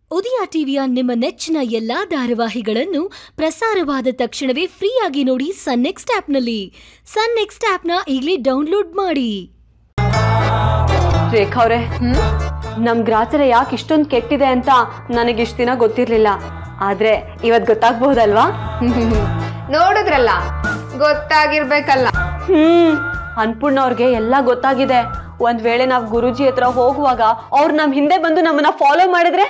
ಉದಯ ಟಿವಿಯ ನಿಮ್ಮ ನೆಚ್ಚಿನ ಎಲ್ಲಾ ಧಾರಾವಾಹಿಗಳನ್ನು ಪ್ರಸಾರವಾದ ತಕ್ಷಣವೇ ಫ್ರೀಯಾಗಿ ನೋಡಿ ಸನ್ ನೆಕ್ಸ್ಟ್ ಆಪ್ನಲ್ಲಿ. ಸನ್ ನೆಕ್ಸ್ಟ್ ಆಪ್ನ ಈಗಲೇ ಡೌನ್ಲೋಡ್ ಮಾಡಿ. ರೇಖಾ ಅವರೇ, ನಮ್ ಗ್ರಾಚಾರ ಯಾಕೆ ಇಷ್ಟೊಂದು ಕೆಟ್ಟಿದೆ ಅಂತ ನನಗಿಷ್ಟು ದಿನ ಗೊತ್ತಿರ್ಲಿಲ್ಲ. ಆದ್ರೆ ಇವತ್ ಗೊತ್ತಾಗ್ಬಹುದಲ್ವಾ? ನೋಡಿದ್ರಲ್ಲ, ಗೊತ್ತಾಗಿರ್ಬೇಕಲ್ಲ. ಅನ್ಪೂರ್ಣ ಅವ್ರಿಗೆ ಎಲ್ಲ ಗೊತ್ತಾಗಿದೆ. ಒಂದ್ ವೇಳೆ ನಾವ್ ಗುರುಜಿ ಹತ್ರ ಹೋಗುವಾಗ ಅವ್ರು ನಮ್ ಹಿಂದೆ ಬಂದು ನಮ್ಮನ್ನ ಫಾಲೋ ಮಾಡಿದ್ರೆ?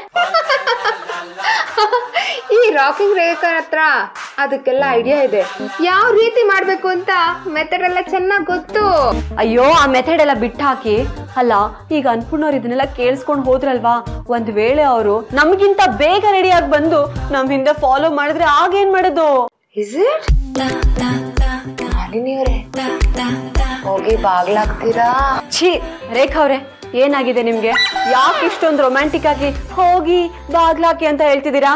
ಈ ರಾಕಿಂಗ್ ರೇಖಾ ಹತ್ರ ಅದಕ್ಕೆಲ್ಲ ಐಡಿಯಾ ಇದೆ. ಯಾವ ರೀತಿ ಮಾಡ್ಬೇಕು ಅಂತ ಮೆಥಡ್ ಎಲ್ಲ ಚೆನ್ನಾಗ್ ಗೊತ್ತು. ಅಯ್ಯೋ, ಆ ಮೆಥಡ್ ಎಲ್ಲ ಬಿಟ್ಟು ಹಾಕಿ. ಅಲ್ಲ, ಈಗ ಅನ್ಪೂರ್ಣವ್ರು ಇದನ್ನೆಲ್ಲ ಕೇಳಿಸ್ಕೊಂಡು ಹೋದ್ರಲ್ವಾ, ಒಂದ್ ವೇಳೆ ಅವರು ನಮ್ಗಿಂತ ಬೇಗ ರೆಡಿಯಾಗಿ ಬಂದು ನಮ್ ಹಿಂದೆ ಫಾಲೋ ಮಾಡಿದ್ರೆ ಆಗೇನ್ ಮಾಡೋದು? Is it? ಹೋಗಿ ಬಾಗ್ಲಾಗ್ತೀರಾ? ಛೀ ರೇಖಾ ಅವ್ರೆ, ಏನಾಗಿದೆ ನಿಮ್ಗೆ? ಯಾಕೆ ಇಷ್ಟೊಂದು ರೊಮ್ಯಾಂಟಿಕ್ ಆಗಿ ಹೋಗಿ ಬಾಗ್ಲಾಕಿ ಅಂತ ಹೇಳ್ತಿದ್ದೀರಾ?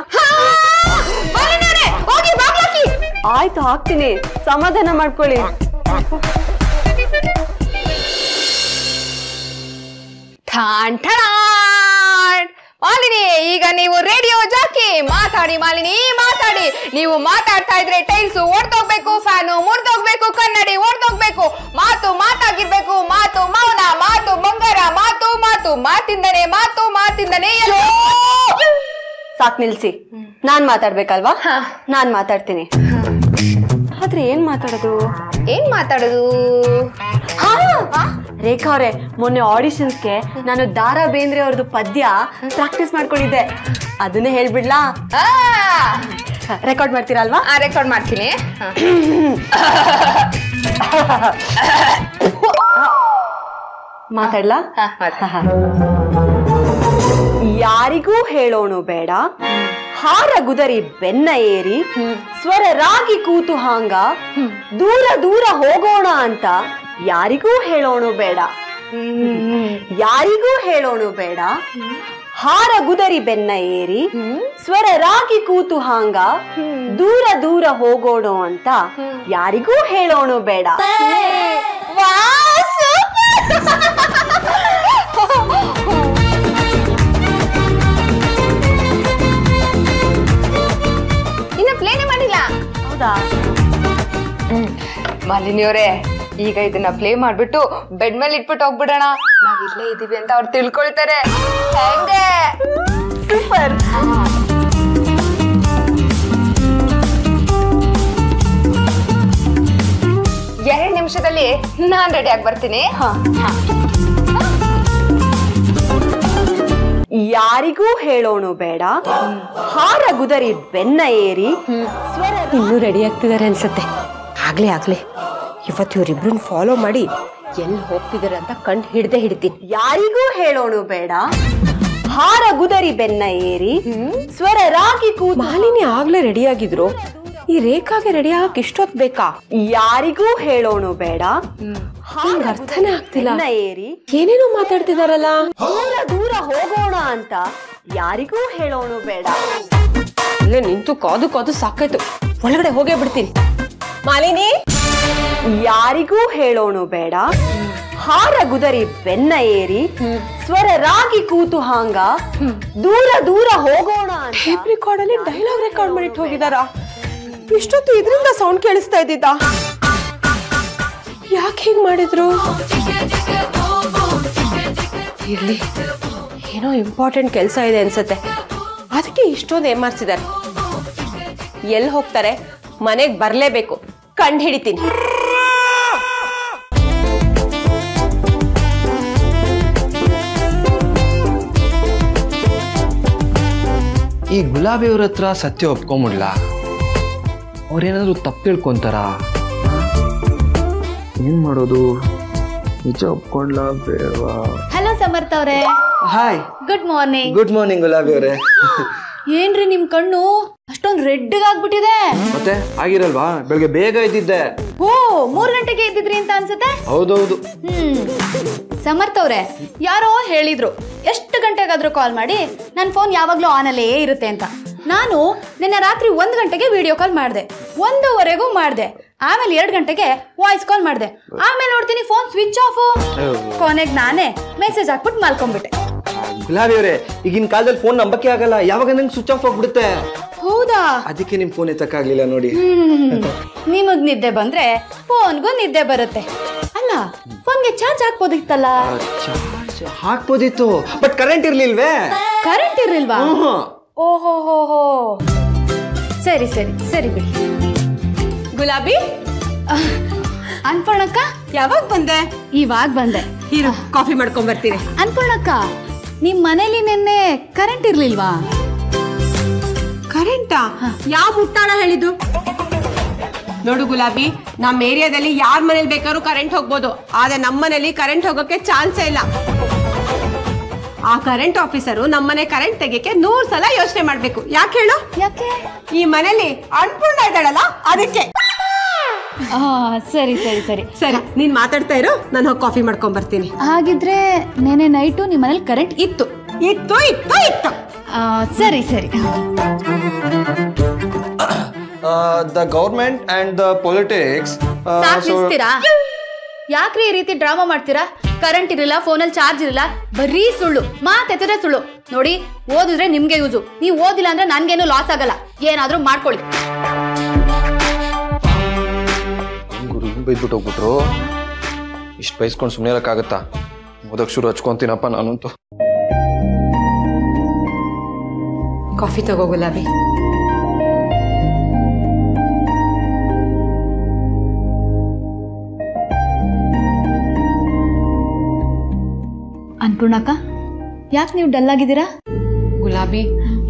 ಆಯ್ತು, ಹಾಕ್ತೀನಿ, ಸಮಾಧಾನ ಮಾಡ್ಕೊಳ್ಳಿ. ಮಾಲಿನಿ, ಈಗ ನೀವು ರೇಡಿಯೋ ಜಾಕಿ. ಮಾತಾಡಿ ಮಾಲಿನಿ, ಮಾತಾಡಿ. ನೀವು ಮಾತಾಡ್ತಾ ಇದ್ರೆ ಟೈಲ್ಸ್ ಓಡ್ತೋಗ್ಬೇಕು, ಫ್ಯಾನು ಮುರಿದೋಗ್ಬೇಕು, ಕನ್ನಡಿ ಓಡ್ತೋಗ್ಬೇಕು. ಮಾತು ಮಾತಾಗಿರ್ಬೇಕು. ಮಾತು ಮೌನ, ಮಾತು ಬಂಗಾರ, ಮಾತು ಮಾತು ಮಾತಿಂದನೇ, ಮಾತು ಮಾತಿಂದನೇ. ಸಾಕ್ ನಿಲ್ಸಿ. ನಾನ್ ಮಾತಾಡ್ಬೇಕಲ್ವಾ? ನಾನ್ ಮಾತಾಡ್ತೀನಿ. ಆದ್ರೆ ಏನ್ ಮಾತಾಡೋದು? ರೇಖಾ ಅವ್ರೆ, ಮೊನ್ನೆ ಆಡಿಷನ್ಸ್ಗೆ ನಾನು ದಾರಾ ಬೇಂದ್ರೆ ಅವ್ರದ್ದು ಪದ್ಯ ಪ್ರಾಕ್ಟೀಸ್ ಮಾಡ್ಕೊಂಡಿದ್ದೆ. ಅದನ್ನೇ ಹೇಳ್ಬಿಡ್ಲಾ? ರೆಕಾರ್ಡ್ ಮಾಡ್ತೀರಲ್ವಾ? ರೆಕಾರ್ಡ್ ಮಾಡ್ತೀನಿ. ಮಾತಾಡ್ಲಾ? ಯಾರಿಗೂ ಹೇಳೋಣ ಬೇಡ, ಹಾರ ಗುದರಿ ಬೆನ್ನ ಏರಿ, ಸ್ವರ ರಾಗಿ ಕೂತು ಹಾಂಗ, ದೂರ ದೂರ ಹೋಗೋಣ ಅಂತ ಯಾರಿಗೂ ಹೇಳೋಣ ಬೇಡ. ಯಾರಿಗೂ ಹೇಳೋಣ ಬೇಡ, ಹಾರ ಗುದರಿ ಬೆನ್ನ ಏರಿ, ಸ್ವರ ರಾಗಿ ಕೂತು ಹಾಂಗ, ದೂರ ದೂರ ಹೋಗೋಣ ಅಂತ ಯಾರಿಗೂ ಹೇಳೋಣ ಬೇಡ. ಇನ್ನ ಪ್ಲೇನೇ ಮಾಡಿಲ್ಲ. ಹೌದಾ? ಮಾಲಿನಿಯವರೇ, ಈಗ ಇದನ್ನ ಪ್ಲೇ ಮಾಡ್ಬಿಟ್ಟು ಬೆಡ್ ಮೇಲೆ ಇಟ್ಬಿಟ್ಟು ಹೋಗ್ಬಿಡೋಣ. ನಾವ್ ಇಲ್ಲೇ ಇದೀವಿ ಅಂತ ಅವ್ರು ತಿಳ್ಕೊಳ್ತಾರೆ. ಹೆಂಗೆ? ಸೂಪರ್. 2 ನಿಮಿಷದಲ್ಲಿ ನಾನ್ ರೆಡಿ ಆಗಿ ಬರ್ತೀನಿ. ಯಾರಿಗೂ ಹೇಳೋಣ ಬೇಡ, ಹಾರ ಗುದರಿ ಬೆನ್ನ ಏರಿ, ಸ್ವರ. ಇನ್ನೂ ರೆಡಿ ಆಗ್ತಿದ್ದಾರೆ ಅನ್ಸತ್ತೆ. ಆಗ್ಲೇ ಇವತ್ತು ಇವರಿಬ್ರನ್ನ ಫಾಲೋ ಮಾಡಿ ಎಲ್ಲಿ ಹೋಗ್ತಿದಾರೆ ಅಂತ ಕಂಡು ಹಿಡಿತೀನಿ. ಯಾರಿಗೂ ಹೇಳೋಣ ಬೇಡ, ಹಾರ ಗುದರಿ ಬೆನ್ನ ಏರಿ, ಸ್ವರ ರಾಗಿ ಕೂತು. ಮಾಲಿನಿ ಆಗ್ಲೇ ರೆಡಿ ಆಗಿದ್ರು, ಈ ರೇಖಾಗೆ ರೆಡಿ ಆಗಕ್ಕೆ ಇಷ್ಟೊತ್ತು ಬೇಕಾ? ಯಾರಿಗೂ ಹೇಳೋಣ ಬೇಡ, ಅರ್ಥನೇ ಆಗ್ತಿಲ್ಲ. ಏರಿ ಏನೇನೋ ಮಾತಾಡ್ತಿದಾರಲ್ಲ. ದೂರ ದೂರ ಹೋಗೋಣ ಅಂತ ಯಾರಿಗೂ ಹೇಳೋಣ ಬೇಡ. ಇಲ್ಲೇ ನಿಂತು ಕಾದು ಸಾಕಾಯ್ತು, ಒಳಗಡೆ ಹೋಗೇ ಬಿಡ್ತೀನಿ. ಮಾಲಿನಿ, ಯಾರಿಗೂ ಹೇಳೋಣ ಬೇಡ, ಹಾರ ಗುದರಿ ಬೆನ್ನ ಏರಿ, ಸ್ವರ ರಾಗಿ ಕೂತು ಹಾಂಗ, ದೂರ ದೂರ ಹೋಗೋಣ. ಟೇಪ್ ರೆಕಾರ್ಡ್ ಅಲ್ಲಿ ಡೈಲಾಗ್ ರೆಕಾರ್ಡ್ ಮಾಡಿಟ್ಟು ಹೋಗಿದಾರ. ಇಷ್ಟೊತ್ತು ಇದರಿಂದ ಸೌಂಡ್ ಕೇಳಿಸ್ತಾ ಇದ್ದಿದ್ದ. ಯಾಕೆ ಹೀಗ್ ಮಾಡಿದ್ರು? ಇರ್ಲಿ, ಏನೋ ಇಂಪಾರ್ಟೆಂಟ್ ಕೆಲಸ ಇದೆ ಅನ್ಸತ್ತೆ, ಅದಕ್ಕೆ ಇಷ್ಟೊಂದು ಏಮಾರ್ಸಿದ್ದಾರೆ. ಎಲ್ಲಿ ಹೋಗ್ತಾರೆ? ಮನೆಗೆ ಬರ್ಲೇಬೇಕು, ಕಂಡು ಹಿಡಿತೀನಿ. ಈ ಗುಲಾಬಿ ಅವ್ರ ಹತ್ರ ಸತ್ಯ ಒಪ್ಕೊಂಬಿಡ್ಲಾ? ಅವ್ರೇನಾದ್ರು ತಪ್ಪು ತಿಳ್ಕೊಂತಾರ? ಏನ್ ಮಾಡೋದು? ನಿಜ ಒಪ್ಕೊಂಡ್ಲಾ ಬೇಡವಾ? ಹಲೋ ಸಮರ್ಥ ಅವರೇ. Hi, good morning. Good morning Gulabi ಅವರೇ. ಏನ್ರಿ ನಿಮ್ ಕಣ್ಣು ಅಷ್ಟೊಂದು ರೆಡ್ ಆಗ್ಬಿಟ್ಟಿದೆ? ಮತ್ತೆ ಆಗಿರಲ್ವಾ? ಬೆಳಗ್ಗೆ ಬೇಗ ಇದ್ದಿದ್ದೆ. ಓ, 3 ಗಂಟೆಗೆ ಇದ್ದಿದ್ರಿ ಅಂತ ಅನ್ಸುತ್ತೆ. ಹೌದೌದು. ಸಮರ್ಥ ಅವ್ರೆ, ಯಾರೋ ಹೇಳಿದ್ರು ಎಷ್ಟು ಗಂಟೆಗಾದ್ರೂ ಕಾಲ್ ಮಾಡಿ, ನನ್ನ ಫೋನ್ ಯಾವಾಗ್ಲೂ ಆನ್ ಅಲ್ಲೇ ಇರುತ್ತೆ ಅಂತ. ನಾನು ನಿನ್ನೆ ರಾತ್ರಿ 1 ಗಂಟೆಗೆ ವಿಡಿಯೋ ಕಾಲ್ ಮಾಡಿದೆ, 1:00ವರೆಗೂ ಮಾಡಿದೆ. ಆಮೇಲೆ 2 ಗಂಟೆಗೆ ವಾಯ್ಸ್ ಕಾಲ್ ಮಾಡಿದೆ. ಆಮೇಲೆ ನೋಡ್ತೀನಿ ಫೋನ್ ಸ್ವಿಚ್ ಆಫ್. ಕೊನೆಗೆ ನಾನೇ ಮೆಸೇಜ್ ಹಾಕ್ಬಿಟ್ಟು ಮಲ್ಕೊಂಡ್ಬಿಟ್ಟೆ. ಗುಲಾಬಿ ಅವರೇ, ಈಗಿನ ಕಾಲದಲ್ಲಿ ಫೋನ್ ನಂಬಕ್ಕೆ ಆಗಲ್ಲ, ಯಾವಾಗ ನಂಗೆ ಸ್ವಿಚ್ ಆಫ್ ಆಗ್ಬಿಡುತ್ತೆ. ಹೌದಾ? ಅದಕ್ಕೆ ನಿಮ್ ಫೋನ್ ಎತ್ತಕ್ಕಾಗ್ಲಿಲ್ಲ ನೋಡಿ. ನಿಮಗ್ ನಿದ್ದೆ ಬಂದ್ರೆ ಫೋನ್ಗೂ ನಿದ್ದೆ ಬರುತ್ತೆ. ಅಲ್ಲ, ಫೋನ್ಗೆ ಚಾರ್ಜ್ ಹಾಕ್ಬೋದಿತ್ತಲ್ಲ? ಚಾರ್ಜ್ ಹಾಕ್ಬೋದಿತ್ತು, ಬಟ್ ಕರೆಂಟ್ ಇರ್ಲಿಲ್ವೇ? ಕರೆಂಟ್ ಇರ್ಲಿಲ್ವಾ? ಓಹೋ ಹೋ ಹೋ, ಸರಿ ಸರಿ ಸರಿ ಬಿಡಿ. ಗುಲಾಬಿ, ಅನ್ಪೂರ್ಣಕ್ಕ ಯಾವಾಗ ಬಂದೆ? ಇವಾಗ ಬಂದೆ. ಇರು, ಕಾಫಿ ಮಾಡ್ಕೊಂಡ್ ಬರ್ತೀನಿ. ಅನ್ಪೂರ್ಣಕ್ಕ, ನಿಮ್ ಮನೇಲಿ ನಿನ್ನೆ ಕರೆಂಟ್ ಇರ್ಲಿಲ್ವಾ? ಕರೆಂಟಾ? ಯಾವ ಮುಟ್ಟಾಳ ಹೇಳಿದ್ದು? ನೋಡು ಗುಲಾಬಿ, ನಮ್ಮ ಏರಿಯಾದಲ್ಲಿ ಯಾರ ಮನೇಲಿ ಬೇಕಾದ್ರೂ ಕರೆಂಟ್ ಹೋಗ್ಬೋದು, ಆದ್ರೆ ನಮ್ಮ ಮನೇಲಿ ಕರೆಂಟ್ ಹೋಗೋಕೆ ಚಾನ್ಸೇ ಇಲ್ಲ. ಆ ಕರೆಂಟ್ ಆಫೀಸರು ನಮ್ಮನೆ ಕರೆಂಟ್ ತೆಗಿಯಕ್ಕೆ 100 ಸಲ ಯೋಚನೆ ಮಾಡ್ಬೇಕು. ಯಾಕೆ ಹೇಳು? ಯಾಕೆ? ಈ ಮನೇಲಿ ಅನ್ಪೂರ್ಣ ಇದ್ದಾಳಲ್ಲ, ಅದಕ್ಕೆ. ಸರಿ ಸರಿ ಸರಿ ಸರಿ, ನೀನ್ ಮಾತಾಡ್ತಾ ಇರು, ನಾನು ಹೋಗಿ ಕಾಫಿ ಮಾಡ್ಕೊಂಡ್ ಬರ್ತೀನಿ. ಹಾಗಿದ್ರೆ ನೆನೆ ನೈಟು ನಿಮ್ಮ ಮನೇಲಿ ಕರೆಂಟ್ ಇತ್ತು? ಇತ್ತು ಇತ್ತು ಇತ್ತು. ಸರಿ ಸರಿ. The government and the politics. ನಿಲ್ಸ್ತೀರಾ? ಯಾಕ್ರಿ ಈ ರೀತಿ ಡ್ರಾಮಾ ಮಾಡ್ತೀರಾ? ಕರೆಂಟ್ ಇರಲಿಲ್ಲ, ಫೋನಲ್ಲಿ ಚಾರ್ಜ್ ಇರಲಿಲ್ಲ, ಬರೀ ಸುಳ್ಳು, ಮಾತೆತ್ತಿದ್ರೆ ಸುಳ್ಳು. ನೋಡಿ, ಓದಿದ್ರೆ ನಿಮ್ಗೆ ಯೂಸು, ನೀವು ಓದಿಲ್ಲ ಅಂದ್ರೆ ನನ್ಗೇನು ಲಾಸ್ ಆಗಲ್ಲ. ಏನಾದ್ರೂ ಮಾಡ್ಕೊಳ್ಳಿ. ಗುರು ಬೈದ್ಬಿಟ್ಟು ಹೋಗ್ಬಿಟ್ರು. ಇಷ್ಟು ಬೈಸ್ಕೊಂಡು ಸುಮ್ಮನೆ ಇರಕ್ಕಾಗತ್ತಾ? ಓದಕ್ ಶುರು ಹಚ್ಕೊಂತೀನಪ್ಪ ನಾನಂತೂ. ಕಾಫಿ ತಗೋ ಗುಲಾಬಿ. ಅನ್ಪೂರ್ಣಕ್ಕ, ಯಾಕೆ ನೀವು ಡಲ್ ಆಗಿದ್ದೀರಾ? ಗುಲಾಬಿ,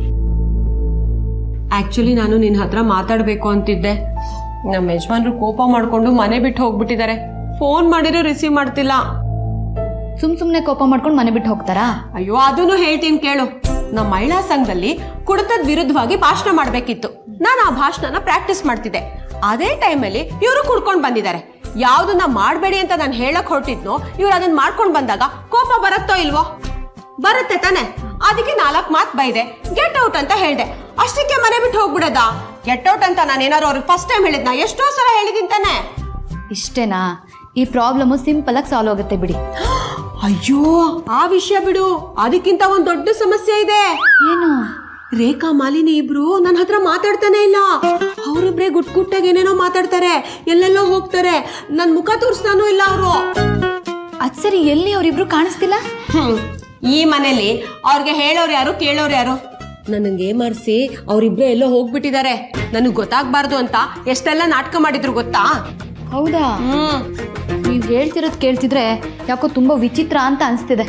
ಆಕ್ಚುಲಿ ನಾನು ನಿನ್ನ ಹತ್ರ ಮಾತಾಡ್ಬೇಕು ಅಂತಿದ್ದೆ. ನಮ್ಮ ಯಜಮಾನ್ರು ಕೋಪ ಮಾಡ್ಕೊಂಡು ಮನೆ ಬಿಟ್ಟು ಹೋಗ್ಬಿಟ್ಟಿದ್ದಾರೆ. ಫೋನ್ ಮಾಡಿದ್ರೆ ರಿಸೀವ್ ಮಾಡ್ತಿಲ್ಲ. ಸುಮ್ನೆ ಕೋಪ ಮಾಡ್ಕೊಂಡು ಮನೆ ಬಿಟ್ಟು ಹೋಗ್ತಾರಾ? ಅಯ್ಯೋ, ಅದನ್ನು ಹೇಳ್ತೀನಿ ಕೇಳು. ನಮ್ಮ ಮಹಿಳಾ ಸಂಘದಲ್ಲಿ ಕುಡಿತದ ವಿರುದ್ಧವಾಗಿ ಭಾಷಣ ಮಾಡ್ಬೇಕಿತ್ತು. ನಾನು ಆ ಭಾಷಣನ ಪ್ರಾಕ್ಟೀಸ್ ಮಾಡ್ತಿದ್ದೆ. ಅದೇ ಟೈಮಲ್ಲಿ ಇವರು ಕುಡ್ಕೊಂಡು ಬಂದಿದ್ದಾರೆ. ಯಾವ್ದನ್ನ ಮಾಡಬೇಡಿ ಅಂತ ನಾನು ಹೇಳಕ್ ಹೊರಟಿದ್ನೋ, ಇವ್ರು ಅದನ್ನ ಮಾಡ್ಕೊಂಡು ಬಂದಾಗ ಕೋಪ ಬರುತ್ತೋ ಇಲ್ವೋ? ಬರುತ್ತೆ ತಾನೆ. ಅದಕ್ಕೆ 4 ಮಾತು ಬೈದೆ, ಗೆಟ್ ಔಟ್ ಅಂತ ಹೇಳ್ದೆ. ಅಷ್ಟಕ್ಕೆ ಮನೆ ಬಿಟ್ಟು ಹೋಗ್ಬಿಡದ? ಗೆಟ್ ಔಟ್ ಅಂತ ನಾನು ಏನಾದ್ರು ಅವ್ರಿಗೆ ಫಸ್ಟ್ ಟೈಮ್ ಹೇಳಿದ್ನ? ಎಷ್ಟೋ ಸಲ ಹೇಳಿದೀನಿ ತಾನೆ. ಇಷ್ಟೇನಾ? ಈ ಪ್ರಾಬ್ಲಮ್ ಸಿಂಪಲ್ ಆಗಿ ಸಾಲ್ವ್ ಆಗುತ್ತೆ ಬಿಡಿ. ಅಯ್ಯೋ, ಆ ವಿಷಯ ಬಿಡು, ಅದಕ್ಕಿಂತ ಒಂದ್ ದೊಡ್ಡ ಸಮಸ್ಯೆ ಇದೆ. ಏನು? ರೇಖಾ ಮಾಲಿನಿ ಇಬ್ರು ನನ್ನ ಹತ್ರ ಮಾತಾಡ್ತಾನೆ ಇಲ್ಲ. ಅವರಿಬ್ರೆ ಗುಟ್ಟಾಗಿ ಏನೇನೋ ಮಾತಾಡ್ತಾರೆ, ಎಲ್ಲೆಲ್ಲೋ ಹೋಗ್ತಾರೆ. ನನ್ ಮುಖ ತೋರಿಸ್ತಾನೂ ಇಲ್ಲ ಅವರು. ಅದ್ ಸರಿ, ಎಲ್ಲಿ ಅವರಿಬ್ರು ಕಾಣಿಸ್ತಿಲ್ಲ? ಈ ಮನೇಲಿ ಅವ್ರಿಗೆ ಹೇಳೋರು ಯಾರು, ಕೇಳೋರು ಯಾರು? ನನಗೆ ಏಮಾರಿಸಿ ಅವರಿಬ್ರು ಎಲ್ಲೋ ಹೋಗ್ಬಿಟ್ಟಿದ್ದಾರೆ. ನನಗ್ ಗೊತ್ತಾಗ್ಬಾರ್ದು ಅಂತ ಎಷ್ಟೆಲ್ಲ ನಾಟಕ ಮಾಡಿದ್ರು ಗೊತ್ತಾ? ಹೌದಾ? ನೀವ್ ಹೇಳ್ತಿರೋದ್ ಕೇಳ್ತಿದ್ರೆ ಯಾಕೋ ತುಂಬಾ ವಿಚಿತ್ರ ಅಂತ ಅನ್ಸ್ತಿದೆ.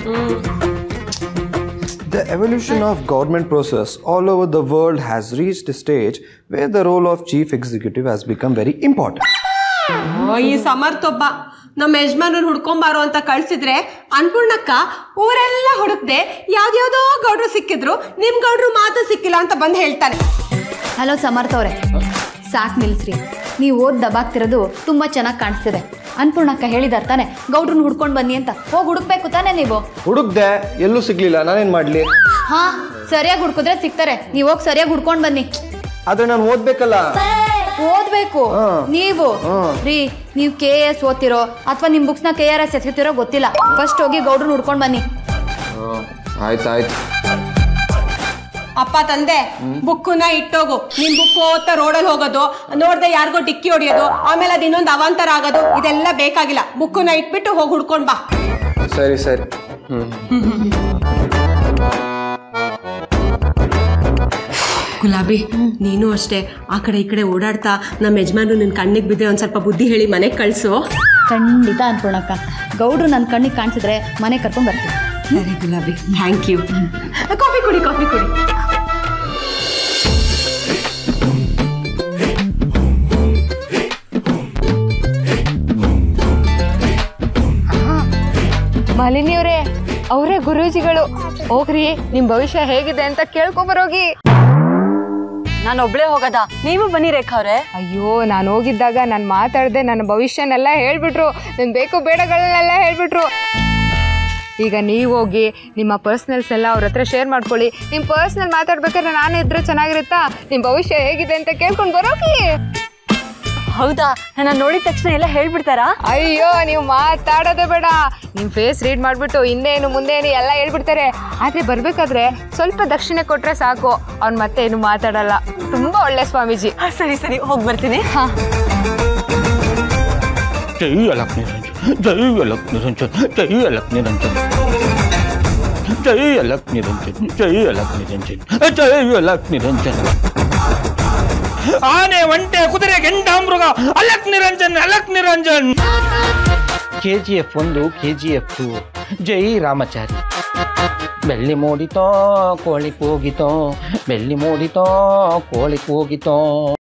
The evolution of government process all over the world has reached a stage where the role of chief executive has become very important. ಈ ಸಮರ್ಥೊಬ್ಬ ನಮ್ಮ ಯಜಮಾನರು ಹುಡ್ಕೊಂಬಾರೋ ಅಂತ ಕಳ್ಸಿದ್ರೆ, ಅನ್ಪೂರ್ಣಕ್ಕ ಊರೆಲ್ಲ ಹುಡುಕ್ದೆ ಯಾವ್ದ್ಯಾವ್ದೋ ಗೌಡ್ರು ಸಿಕ್ಕಿದ್ರು, ನಿಮ್ ಗೌಡ್ರು ಮಾತು ಸಿಕ್ಕಿಲ್ಲ ಅಂತ ಬಂದು ಹೇಳ್ತಾನೆ. ಹಲೋ ಸಮರ್ಥ ಅವ್ರೆ, ಸಾಕ್ ನಿಲ್ಸ್ರಿ. ನೀವು ಓದ್ ದಬಾಗ್ತಿರೋದು ತುಂಬಾ ಚೆನ್ನಾಗಿ ಕಾಣಿಸ್ತಿದೆ. ಅನ್ಪೂರ್ಣಕ್ಕ ಹೇಳಿದಾರ ತಾನೆ ಗೌಡ್ರನ್ನ ಹುಡ್ಕೊಂಡ್ ಬನ್ನಿ ಅಂತ. ಹೋಗಿ ಹುಡುಕ್ಬೇಕು ತಾನೆ ನೀವು? ಹುಡುಕ್ದೆ, ಎಲ್ಲೂ ಸಿಗ್ಲಿಲ್ಲ, ನಾನೇನ್ ಮಾಡ್ಲಿ? ಹಾ, ಸರಿಯಾಗಿ ಹುಡ್ಕಿದ್ರೆ ಸಿಗ್ತಾರೆ. ನೀವ್ ಹೋಗಿ ಸರಿಯಾಗಿ ಹುಡ್ಕೊಂಡ್ ಬನ್ನಿ. ಆದ್ರೆ ನಾನು ಓದ್ಬೇಕಲ್ಲ. ಓದ್ಬೇಕು ನೀವು ರೀ. ನೀವು KS ಓದ್ತಿರೋ ಅಥವಾ ನಿಮ್ ಬುಕ್ಸ್ ನ KRS ಎಸ್ತಿರೋ ಗೊತ್ತಿಲ್ಲ. ಫಸ್ಟ್ ಹೋಗಿ ಗೌಡ್ರನ್ನ ಹುಡ್ಕೊಂಡ್ ಬನ್ನಿ. ಆಯ್ತಾಯ್ತು. ಅಪ್ಪ ತಂದೆ, ಬುಕ್ಕನ್ನ ಇಟ್ಟೋಗು. ನಿನ್ ಬುಕ್ ಓದ್ತಾ ರೋಡಲ್ಲಿ ಹೋಗೋದು, ನೋಡ್ದೆ ಯಾರಿಗೋ ಡಿಕ್ಕಿ ಹೊಡಿಯೋದು, ಆಮೇಲೆ ಅದು ಇನ್ನೊಂದು ಅವಾಂತರ ಆಗೋದು, ಇದೆಲ್ಲ ಬೇಕಾಗಿಲ್ಲ. ಬುಕ್ಕನ್ನ ಇಟ್ಬಿಟ್ಟು ಹೋಗಿ ಹುಡ್ಕೊಂಡ್ ಬಾ. ಸರಿ ಸರಿ. ಗುಲಾಬಿ, ನೀನು ಅಷ್ಟೇ ಆ ಕಡೆ ಈ ಕಡೆ ಓಡಾಡ್ತಾ ನಮ್ಮ ಯಜಮಾನ್ರು ನಿನ್ ಕಣ್ಣಿಗೆ ಬಿದ್ದೆ ಒಂದ್ ಸ್ವಲ್ಪ ಬುದ್ಧಿ ಹೇಳಿ ಮನೆಗೆ ಕಳ್ಸು. ಖಂಡಿತ ಅನ್ಪೂರ್ಣಕ್ಕ. ಗೌಡ್ರು ನನ್ನ ಕಣ್ಣಿಗೆ ಕಾಣಿಸಿದ್ರೆ ಮನೆ ಕರ್ಕೊಂಡ್ ಬರ್ತೀನಿ. ಸರಿ ಗುಲಾಬಿ, ಥ್ಯಾಂಕ್ ಯು. ಕಾಫಿ ಕುಡಿ, ಕಾಫಿ ಕುಡಿ. ಮಾಲಿನಿಯವರೇ, ಅವರೇ ಗುರೂಜಿಗಳು. ಹೋಗ್ರಿ, ನಿಮ್ ಭವಿಷ್ಯ ಹೇಗಿದೆ ಅಂತ ಕೇಳ್ಕೊಂಬರೋಗಿ. ನಾನು ಒಬ್ಳೆ ಹೋಗದ? ನೀವು ಬನ್ನಿ ರೇಖಾ ಅವ್ರೆ. ಅಯ್ಯೋ, ನಾನು ಹೋಗಿದ್ದಾಗ ನಾನು ಮಾತಾಡ್ದೆ, ನನ್ನ ಭವಿಷ್ಯನೆಲ್ಲ ಹೇಳ್ಬಿಟ್ರು, ನನ್ನ ಬೇಕು ಬೇಡಗಳನ್ನೆಲ್ಲ ಹೇಳ್ಬಿಟ್ರು. ಈಗ ನೀವು ಹೋಗಿ ನಿಮ್ಮ ಪರ್ಸ್ನಲ್ಸ್ ಎಲ್ಲ ಅವ್ರ ಹತ್ರ ಶೇರ್ ಮಾಡ್ಕೊಳ್ಳಿ. ನಿಮ್ಮ ಪರ್ಸ್ನಲ್ ಮಾತಾಡ್ಬೇಕಾದ್ರೆ ನಾನು ಇದ್ರೆ ಚೆನ್ನಾಗಿರುತ್ತಾ? ನಿಮ್ಮ ಭವಿಷ್ಯ ಹೇಗಿದೆ ಅಂತ ಕೇಳ್ಕೊಂಡು ಬರೋಗಿ. ಹೌದಾ? ನನ್ನ ನೋಡಿದ ತಕ್ಷಣ ಎಲ್ಲ ಹೇಳ್ಬಿಡ್ತಾರಾ? ಅಯ್ಯೋ ನೀವು ಮಾತಾಡೋದೇ ಬೇಡ, ನಿಮ್ ಫೇಸ್ ರೀಡ್ ಮಾಡ್ಬಿಟ್ಟು ಹಿಂದೇನು ಮುಂದೇನು ಎಲ್ಲ ಹೇಳ್ಬಿಡ್ತಾರೆ. ಆದ್ರೆ ಬರ್ಬೇಕಾದ್ರೆ ಸ್ವಲ್ಪ ದಕ್ಷಿಣೆ ಕೊಟ್ರೆ ಸಾಕು, ಅವ್ನ್ ಮತ್ತೆ ಏನು ಮಾತಾಡಲ್ಲ. ತುಂಬಾ ಒಳ್ಳೆ ಸ್ವಾಮೀಜಿ. ಸರಿ ಸರಿ, ಹೋಗಿ ಬರ್ತೀನಿ. ಜೈ ಅಲಕ್ ನಿರಂಜನ್, ಜೈ ಅಲಕ್ ನಿರಂಜನ್, ಜೈ ಅಲಕ್ ನಿರಂಜನ್, ಜೈ ಅಲಕ್ ನಿರಂಜನ್, ಜೈ ಅಲಕ್ ನಿರಂಜನ್, ಜೈ ಅಲಕ್ ನಿರಂಜನ್. ಆನೆ ಒಂಟೆ ಕುದುರೆ ಗೆಂಡಾಮೃಗ ಅಲಕ್ ನಿರಂಜನ್, ಅಲಕ್ ನಿರಂಜನ್. KGF 1, KGF 2, ಜೈ ರಾಮಚಾರಿ. ಬೆಳ್ಳಿ ಮೂಡಿತೋ ಕೋಳಿ ಕೂಗಿತೋ, ಬೆಳ್ಳಿ ಮೂಡಿತೋ ಕೋಳಿ ಕೂಗಿತೋ.